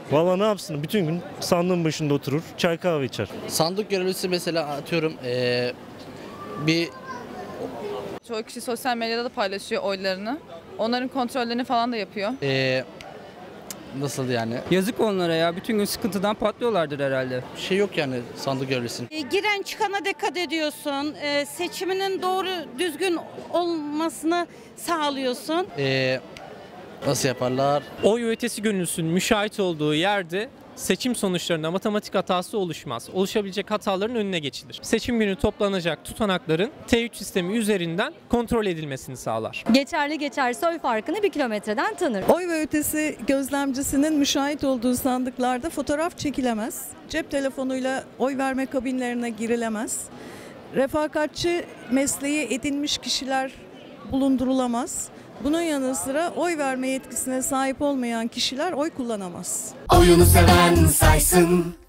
Valla ne yapsın? Bütün gün sandığın başında oturur, çay kahve içer. Sandık görevlisi mesela atıyorum bir Çoğu kişi sosyal medyada da paylaşıyor oylarını. Onların kontrollerini falan da yapıyor. nasıl yani? Yazık onlara ya. Bütün gün sıkıntıdan patlıyorlardır herhalde. Bir şey yok yani sandık görevlisinin. Giren çıkana dikkat ediyorsun. Seçiminin doğru düzgün olmasını sağlıyorsun. Nasıl yaparlar? Oy ötesi gönüllüsünün müşahit olduğu yerde seçim sonuçlarında matematik hatası oluşmaz. Oluşabilecek hataların önüne geçilir. Seçim günü toplanacak tutanakların T3 sistemi üzerinden kontrol edilmesini sağlar. Geçerli geçerse oy farkını 1 kilometreden tanır. Oy ve ötesi gözlemcisinin müşahit olduğu sandıklarda fotoğraf çekilemez. Cep telefonuyla oy verme kabinlerine girilemez. Refakatçi mesleği edinmiş kişiler bulundurulamaz. Bunun yanı sıra oy verme yetkisine sahip olmayan kişiler oy kullanamaz. Oyunu seven saysın.